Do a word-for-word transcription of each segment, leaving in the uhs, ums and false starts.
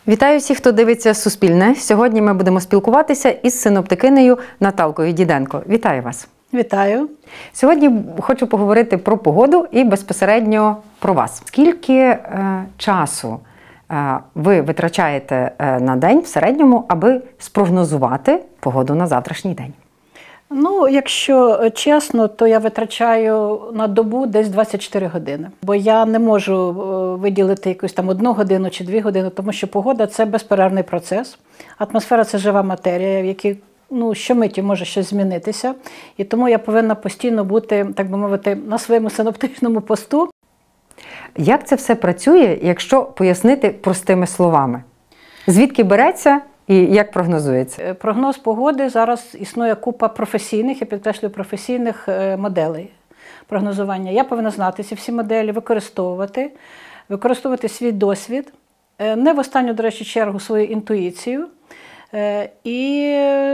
Вітаю всіх, хто дивиться Суспільне. Сьогодні ми будемо спілкуватися із синоптикинею Наталкою Діденко. Вітаю вас. Вітаю. Сьогодні хочу поговорити про погоду і безпосередньо про вас. Скільки е, часу е, ви витрачаєте е, на день в середньому, аби спрогнозувати погоду на завтрашній день? Ну, якщо чесно, то я витрачаю на добу десь двадцять чотири години. Бо я не можу виділити якусь там одну годину чи дві години, тому що погода – це безперервний процес. Атмосфера – це жива матерія, в якій ну, щомиті може щось змінитися. І тому я повинна постійно бути, так би мовити, на своєму синоптичному посту. Як це все працює, якщо пояснити простими словами? Звідки береться і як прогнозується? Прогноз погоди зараз існує купа професійних, я підкреслюю, професійних моделей прогнозування. Я повинна знати ці всі моделі, використовувати, використовувати свій досвід, не в останню, до речі, чергу свою інтуїцію і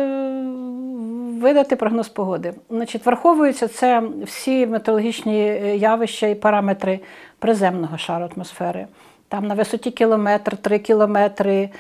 видати прогноз погоди. Значить, враховуються це всі метеорологічні явища і параметри приземного шару атмосфери. Там на висоті кілометр, три кілометри,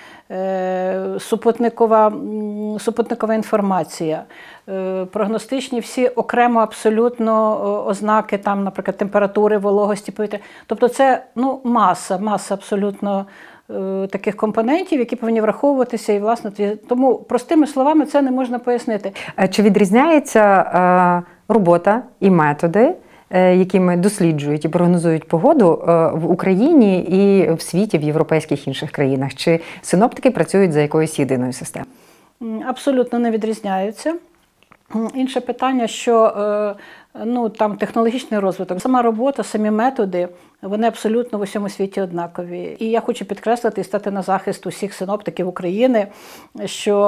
е, супутникова, супутникова інформація, е, прогностичні всі окремо абсолютно ознаки, там, наприклад, температури, вологості повітря. Тобто це ну, маса, маса абсолютно е, таких компонентів, які повинні враховуватися. І, власне, тому простими словами це не можна пояснити. Чи відрізняється е, робота і методи, якими досліджують і прогнозують погоду в Україні і в світі, в європейських інших країнах? Чи синоптики працюють за якоюсь єдиною системою? Абсолютно не відрізняються. Інше питання, що ну, там технологічний розвиток. Сама робота, самі методи, вони абсолютно в усьому світі однакові. І я хочу підкреслити і стати на захист усіх синоптиків України, що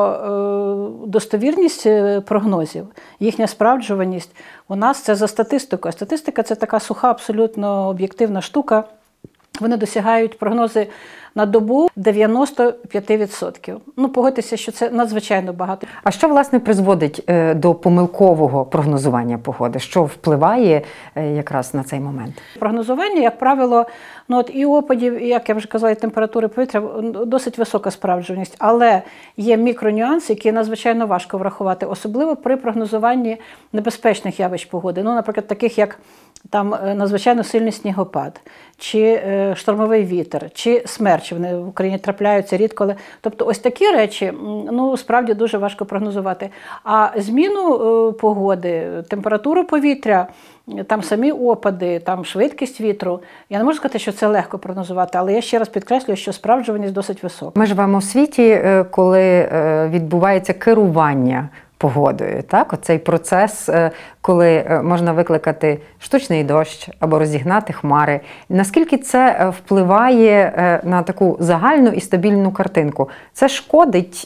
е, достовірність прогнозів, їхня справджуваність у нас це за статистикою. Статистика – це така суха, абсолютно об'єктивна штука. Вони досягають прогнози на добу дев'яносто п'ять відсотків. Ну, погодьтеся, що це надзвичайно багато. А що, власне, призводить е, до помилкового прогнозування погоди? Що впливає е, якраз на цей момент? Прогнозування, як правило, ну, от і опадів, і, як я вже казала, і температури повітря досить висока справджуваність. Але є мікронюанси, які надзвичайно важко врахувати, особливо при прогнозуванні небезпечних явищ погоди. Ну, наприклад, таких як там надзвичайно сильний снігопад, чи штормовий вітер, чи смерч. Вони в Україні трапляються рідко. Але... Тобто ось такі речі, ну, справді дуже важко прогнозувати. А зміну погоди, температуру повітря, там самі опади, там швидкість вітру, я не можу сказати, що це легко прогнозувати, але я ще раз підкреслюю, що справджуваність досить висока. Ми живемо в світі, коли відбувається керування погодою, так? Оцей процес, коли можна викликати штучний дощ або розігнати хмари. Наскільки це впливає на таку загальну і стабільну картинку? Це шкодить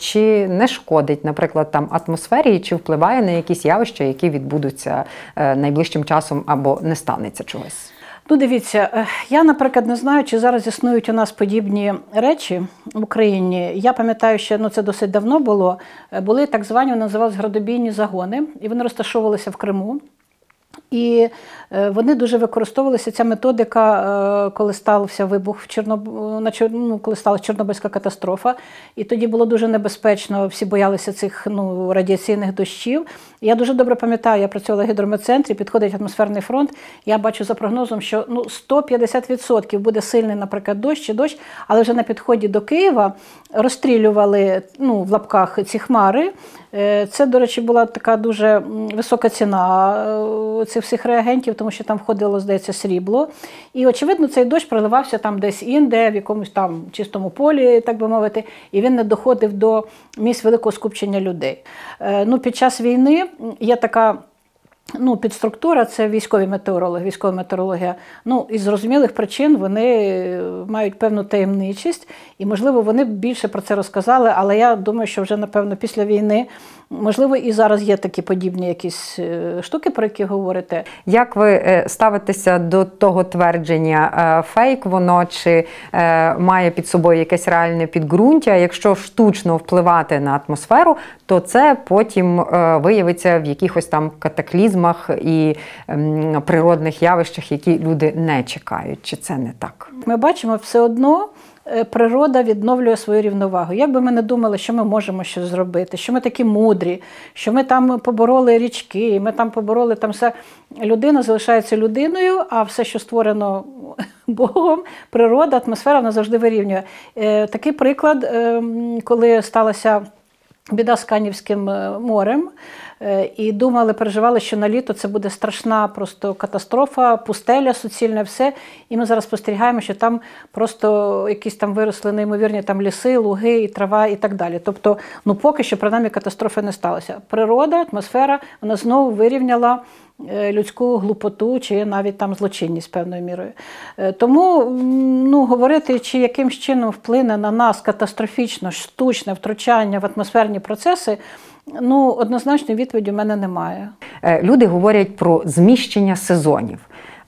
чи не шкодить, наприклад, там атмосфері, чи впливає на якісь явища, які відбудуться найближчим часом або не станеться чогось? Ну, дивіться, я, наприклад, не знаю, чи зараз існують у нас подібні речі в Україні. Я пам'ятаю, що ну, це досить давно було. Були так звані, вони називалися градобійні загони, і вони розташовувалися в Криму. І вони дуже використовувалися, ця методика, коли стався вибух в Чорноб... ну, коли сталася Чорнобильська катастрофа. І тоді було дуже небезпечно, всі боялися цих ну, радіаційних дощів. І я дуже добре пам'ятаю, я працювала в гідрометцентрі, підходить атмосферний фронт, я бачу за прогнозом, що ну, сто п'ятдесят відсотків буде сильний, наприклад, дощ чи дощ, але вже на підході до Києва розстрілювали ну, в лапках ці хмари. Це, до речі, була така дуже висока ціна цих всіх реагентів, тому що там входило, здається, срібло. І, очевидно, цей дощ проливався там десь інде, в якомусь там чистому полі, так би мовити, і він не доходив до місць великого скупчення людей. Ну, під час війни є така ну, підструктура – це військові метеорологи, військова метеорологія. Ну, із зрозумілих причин вони мають певну таємничість, і, можливо, вони більше про це розказали, але я думаю, що вже, напевно, після війни, можливо, і зараз є такі подібні якісь штуки, про які говорите. Як ви ставитеся до того твердження, фейк воно чи має під собою якесь реальне підґрунтя? Якщо штучно впливати на атмосферу, то це потім виявиться в якихось там катаклізмах і природних явищах, які люди не чекають. Чи це не так? Ми бачимо все одно природа відновлює свою рівновагу. Як би ми не думали, що ми можемо щось зробити, що ми такі мудрі, що ми там побороли річки, ми там побороли там все. Людина залишається людиною, а все, що створено Богом, природа, атмосфера, вона завжди вирівнює. Такий приклад, коли сталася біда з Канівським морем, і думали, переживали, що на літо це буде страшна просто катастрофа, пустеля, суцільне все. І ми зараз спостерігаємо, що там просто якісь там виросли неймовірні там ліси, луги, і трава і так далі. Тобто, ну поки що, принаймні, катастрофи не сталося. Природа, атмосфера, вона знову вирівняла людську глупоту чи навіть там злочинність певною мірою. Тому ну, говорити, чи яким чином вплине на нас катастрофічно, штучне втручання в атмосферні процеси, ну, однозначної відповіді в мене немає. Люди говорять про зміщення сезонів.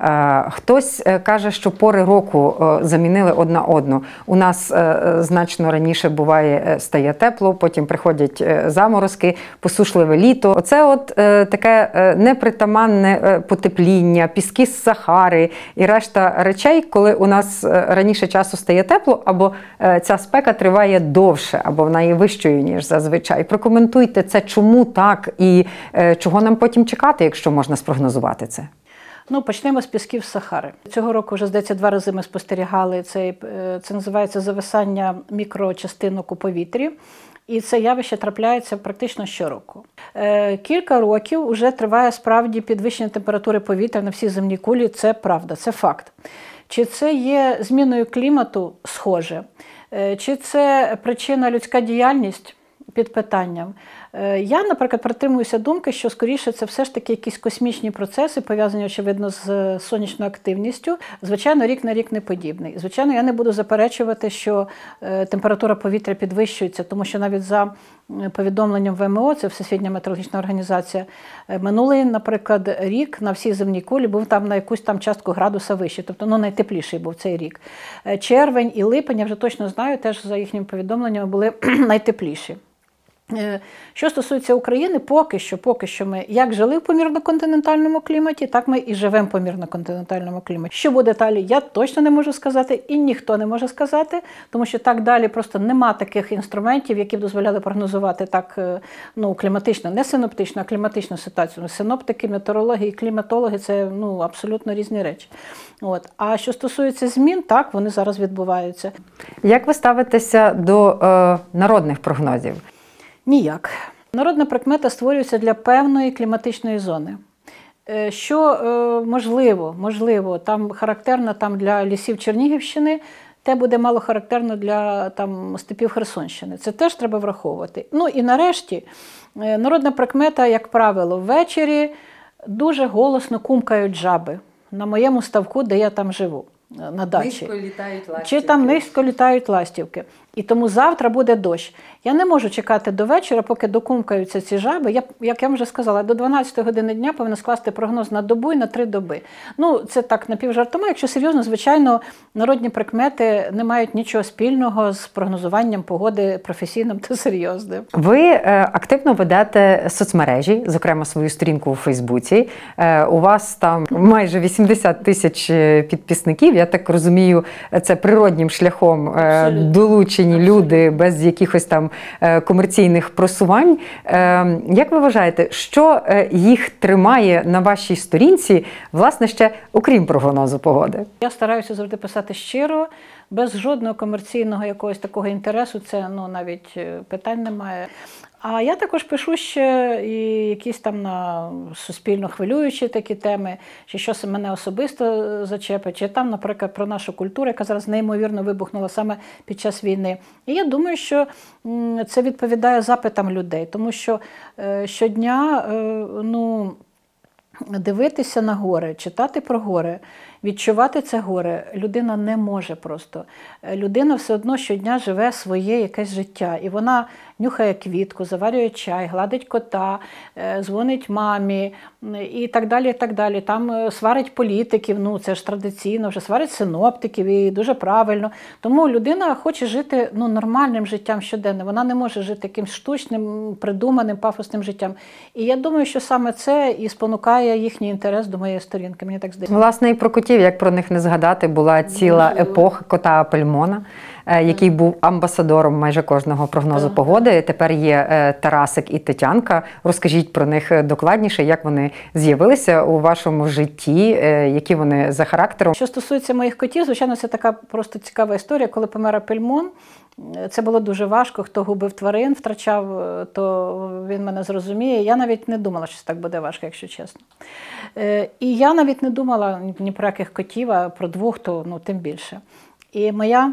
Хтось каже, що пори року замінили одна одну. У нас значно раніше буває, стає тепло, потім приходять заморозки, посушливе літо. Оце от таке непритаманне потепління, піски з Сахари і решта речей, коли у нас раніше часу стає тепло, або ця спека триває довше, або вона є вищою, ніж зазвичай. Прокоментуйте це, чому так і чого нам потім чекати, якщо можна спрогнозувати це. Ну, почнемо з пісків Сахари. Цього року вже, здається, два рази ми спостерігали, це, це називається зависання мікрочастинок у повітрі. І це явище трапляється практично щороку. Е, кілька років вже триває справді підвищення температури повітря на всій земній кулі. Це правда, це факт. Чи це є зміною клімату? Схоже. Е, чи це причина людська діяльність? Під питанням. Я, наприклад, притримуюся думки, що, скоріше, це все ж таки якісь космічні процеси, пов'язані, очевидно, з сонячною активністю. Звичайно, рік на рік не подібний. Звичайно, я не буду заперечувати, що температура повітря підвищується, тому що навіть за повідомленням В М О, це Всесвітня метеорологічна організація, минулий, наприклад, рік на всій земній кулі був там на якусь там частку градуса вище, тобто ну, найтепліший був цей рік. Червень і липень, я вже точно знаю, теж за їхніми повідомленнями були найтепліші. Що стосується України, поки що, поки що ми як жили в помірно-континентальному кліматі, так ми і живемо в помірно-континентальному кліматі. Що буде далі, я точно не можу сказати, і ніхто не може сказати, тому що так далі просто нема таких інструментів, які б дозволяли прогнозувати так, ну, кліматично, не синоптично, а кліматичну ситуацію. Синоптики, метеорологи і кліматологи – це, ну, абсолютно різні речі. От. А що стосується змін, так, вони зараз відбуваються. Як ви ставитеся до е, народних прогнозів? Ніяк. Народна прикмета створюється для певної кліматичної зони. Що можливо, можливо, там характерно там, для лісів Чернігівщини, те буде мало характерно для там, степів Херсонщини. Це теж треба враховувати. Ну і нарешті, народна прикмета, як правило, ввечері дуже голосно кумкають жаби на моєму ставку, де я там живу. На дачі. Низько літають ластівки. Чи там низько літають ластівки. І тому завтра буде дощ. Я не можу чекати до вечора, поки докумкаються ці жаби. Я, як я вже сказала, до дванадцятої години дня повинна скласти прогноз на добу і на три доби. Ну, це так напівжартома. Якщо серйозно, звичайно, народні прикмети не мають нічого спільного з прогнозуванням погоди професійним та серйозним. Ви е, активно ведете соцмережі, зокрема свою сторінку у Фейсбуці. Е, у вас там майже вісімдесят тисяч підписників. Я так розумію, це природнім шляхом е, долучені Абсолютно. Люди без якихось там е, комерційних просувань. Е, як ви вважаєте, що е, їх тримає на вашій сторінці, власне, ще окрім прогнозу погоди? Я стараюся завжди писати щиро, без жодного комерційного якогось такого інтересу, це ну, навіть питань немає. А я також пишу ще і якісь там на суспільно хвилюючі такі теми, чи щось мене особисто зачепить, чи там, наприклад, про нашу культуру, яка зараз неймовірно вибухнула саме під час війни. І я думаю, що це відповідає запитам людей, тому що щодня, ну, дивитися на гори, читати про гори, відчувати це горе людина не може просто. Людина все одно щодня живе своє якесь життя. І вона нюхає квітку, заварює чай, гладить кота, дзвонить мамі і так далі, і так далі. Там сварить політиків, ну це ж традиційно, вже сварить синоптиків і дуже правильно. Тому людина хоче жити ну, нормальним життям щоденним. Вона не може жити якимсь штучним, придуманим, пафосним життям. І я думаю, що саме це і спонукає їхній інтерес до моєї сторінки. Мені так здається. Власне, і про котів котів, як про них не згадати, була ціла епоха кота Апельмона, який був амбасадором майже кожного прогнозу Так. погоди. Тепер є Тарасик і Тетянка. Розкажіть про них докладніше, як вони з'явилися у вашому житті, які вони за характером. Що стосується моїх котів, звичайно, це така просто цікава історія. Коли помер Апельмон, це було дуже важко. Хто губив тварин, втрачав, то він мене зрозуміє. Я навіть не думала, що це так буде важко, якщо чесно. І я навіть не думала ні про яких котів, а про двох, то ну, тим більше. І моя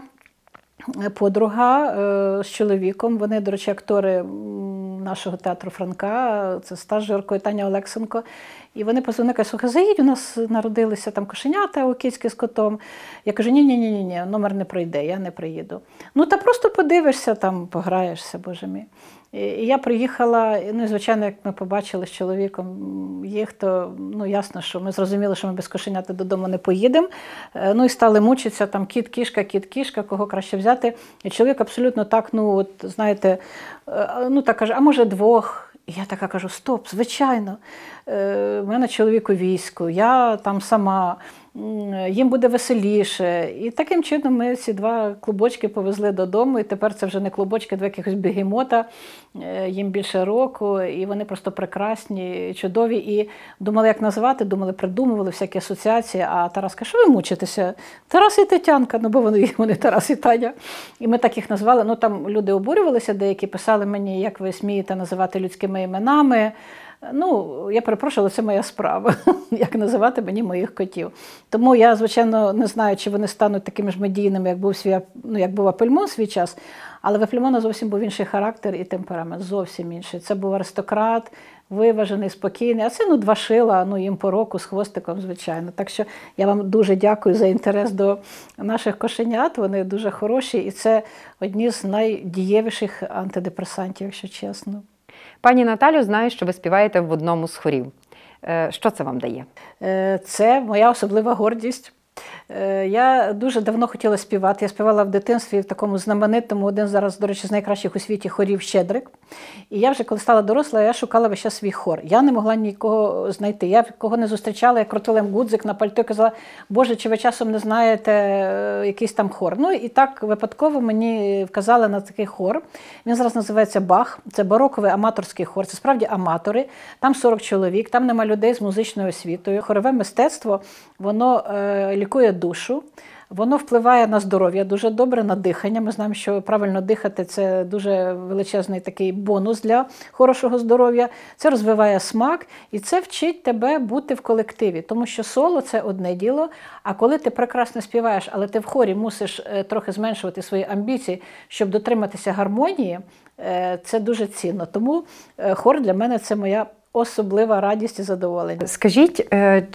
подруга е, з чоловіком, вони, до речі, актори нашого театру Франка, це стажерко і Таня Олексенко. І вони позвонили, кажуть, слухай, заїдь, у нас народилися там кошенята у кицьки з котом. Я кажу, ні-ні-ні, номер не пройде, я не приїду. Ну, та просто подивишся, там, пограєшся, боже мій. І я приїхала, ну, і, звичайно, як ми побачили з чоловіком їх, то, ну, ясно, що ми зрозуміли, що ми без кошеняти додому не поїдемо. Ну, і стали мучитися, там, кіт, кішка, кіт, кішка, кого краще взяти. І чоловік абсолютно так, ну, от, знаєте, ну, так каже, а може двох? І я така кажу, стоп, звичайно, е, в мене чоловік у війську, я там сама, їм буде веселіше. І таким чином ми ці два клубочки повезли додому, і тепер це вже не клубочки, два якихось бегемота, е, їм більше року, і вони просто прекрасні, чудові. І думали, як назвати, думали, придумували всякі асоціації, а Тарас каже, що ви мучитеся? Тарас і Тетянка, ну бо вони, вони Тарас і Таня. І ми так їх назвали, ну там люди обурювалися, деякі писали мені, як ви смієте називати людськими іменами. Ну, я перепрошую, але це моя справа, як називати мені моїх котів. Тому я, звичайно, не знаю, чи вони стануть такими ж медійними, як був, свій, ну, як був Апельмон свій час, але в Апельмона зовсім був інший характер і темперамент, зовсім інший. Це був аристократ, виважений, спокійний, а це, ну, два шила, ну, їм по року з хвостиком, звичайно. Так що я вам дуже дякую за інтерес до наших кошенят, вони дуже хороші, і це одні з найдієвіших антидепресантів, якщо чесно. Пані Наталю, знаю, що ви співаєте в одному з хорів. Що це вам дає? Це моя особлива гордість. Я дуже давно хотіла співати. Я співала в дитинстві в такому знаменитому, один зараз, до речі, з найкращих у світі хорів «Щедрик». І я вже, коли стала доросла, я шукала весь час свій хор. Я не могла нікого знайти. Я кого не зустрічала, я крутила їм гудзик на пальто і казала, Боже, чи ви часом не знаєте якийсь там хор? Ну і так випадково мені вказали на такий хор. Він зараз називається «Бах». Це бароковий аматорський хор. Це справді аматори. Там сорок чоловік, там нема людей з музичною освітою. Хорове мистецтво, воно е, лікує душу, воно впливає на здоров'я дуже добре, на дихання. Ми знаємо, що правильно дихати – це дуже величезний такий бонус для хорошого здоров'я. Це розвиває смак і це вчить тебе бути в колективі. Тому що соло – це одне діло, а коли ти прекрасно співаєш, але ти в хорі мусиш трохи зменшувати свої амбіції, щоб дотриматися гармонії, це дуже цінно. Тому хор для мене – це моя особлива радість і задоволення. Скажіть,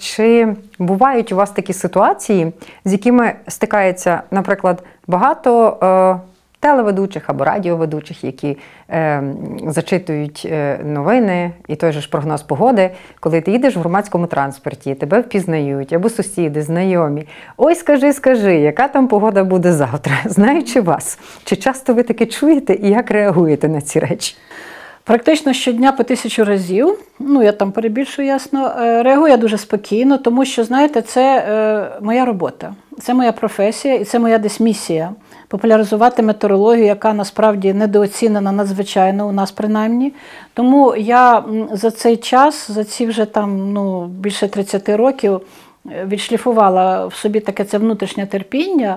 чи бувають у вас такі ситуації, з якими стикається, наприклад, багато телеведучих або радіоведучих, які е, зачитують новини і той же ж прогноз погоди, коли ти їдеш в громадському транспорті, тебе впізнають, або сусіди, знайомі. Ой, скажи, скажи, яка там погода буде завтра, знаючи вас. Чи часто ви таке чуєте і як реагуєте на ці речі? Практично щодня по тисячу разів, ну я там перебільшую, ясно, реагую я дуже спокійно, тому що, знаєте, це е, моя робота, це моя професія і це моя десь місія. Популяризувати метеорологію, яка насправді недооцінена надзвичайно у нас принаймні. Тому я за цей час, за ці вже там, ну, більше тридцяти років, відшліфувала в собі таке це внутрішнє терпіння,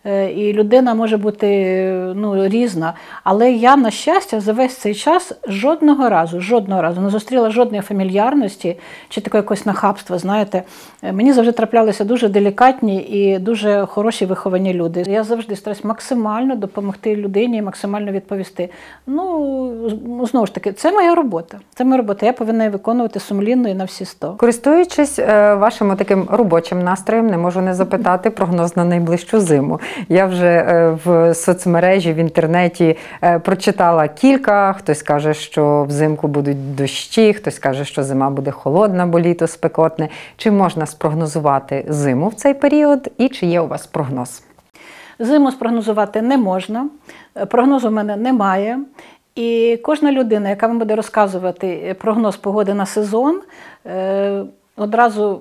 і людина може бути, ну, різна. Але я, на щастя, за весь цей час жодного разу, жодного разу не зустріла жодної фамільярності чи такого якогось нахабства, знаєте. Мені завжди траплялися дуже делікатні і дуже хороші виховані люди. Я завжди стараюсь максимально допомогти людині, максимально відповісти. Ну, знову ж таки, це моя робота. Це моя робота. Я повинна її виконувати сумлінно і на всі сто. Користуючись вашим таким робочим настроєм, не можу не запитати прогноз на найближчу зиму. Я вже в соцмережі, в інтернеті прочитала кілька. Хтось каже, що взимку будуть дощі, хтось каже, що зима буде холодна, бо літо спекотне. Чи можна спрогнозувати зиму в цей період і чи є у вас прогноз? Зиму спрогнозувати не можна. Прогнозу в мене немає. І кожна людина, яка вам буде розказувати прогноз погоди на сезон, одразу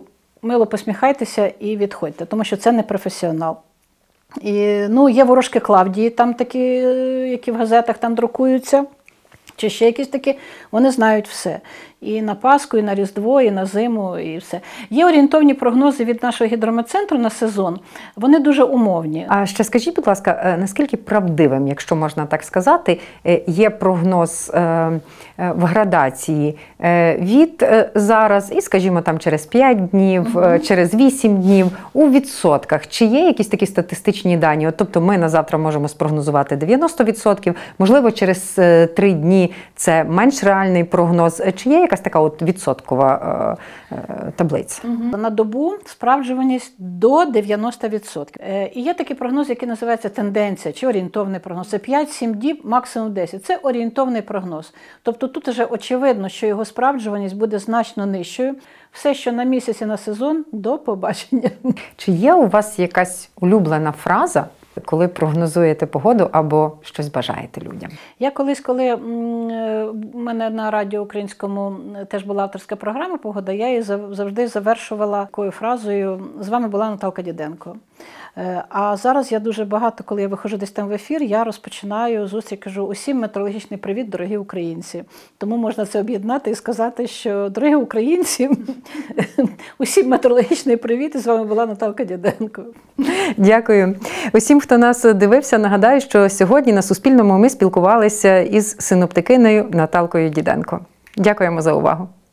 мило посміхайтеся і відходьте, тому що це не професіонал. І, ну, є ворожки Клавдії, там такі, які в газетах там друкуються, чи ще якісь такі, вони знають все. І на Пасху, і на Різдво, і на зиму, і все. Є орієнтовні прогнози від нашого гідрометцентру на сезон, вони дуже умовні. А ще скажіть, будь ласка, наскільки правдивим, якщо можна так сказати, є прогноз в градації від зараз і, скажімо, там через п'ять днів, угу. через вісім днів, у відсотках? Чи є якісь такі статистичні дані? От, тобто ми на завтра можемо спрогнозувати дев'яносто відсотків, можливо, через три дні це менш реальний прогноз. Чи є якась така от відсоткова е, е, таблиця? Угу. На добу справджуваність до дев'яноста відсотків. Е, і є такий прогноз, який називається тенденція чи орієнтовний прогноз. Це п'ять-сім діб, максимум десять. Це орієнтовний прогноз. Тобто тут вже очевидно, що його справджуваність буде значно нижчою. Все, що на місяць і на сезон, до побачення. Чи є у вас якась улюблена фраза, коли прогнозуєте погоду або щось бажаєте людям? Я колись, коли в мене на радіо українському теж була авторська програма «Погода», я її завжди завершувала такою фразою «З вами була Наталка Діденко». А зараз я дуже багато, коли я виходжу десь там в ефір, я розпочинаю зустріч, кажу: усім метеорологічний привіт, дорогі українці. Тому можна це об'єднати і сказати, що, дорогі українці, усім метеорологічний привіт, і з вами була Наталка Діденко. Дякую. Усім, хто нас дивився, нагадаю, що сьогодні на Суспільному ми спілкувалися із синоптикинею Наталкою Діденко. Дякуємо за увагу.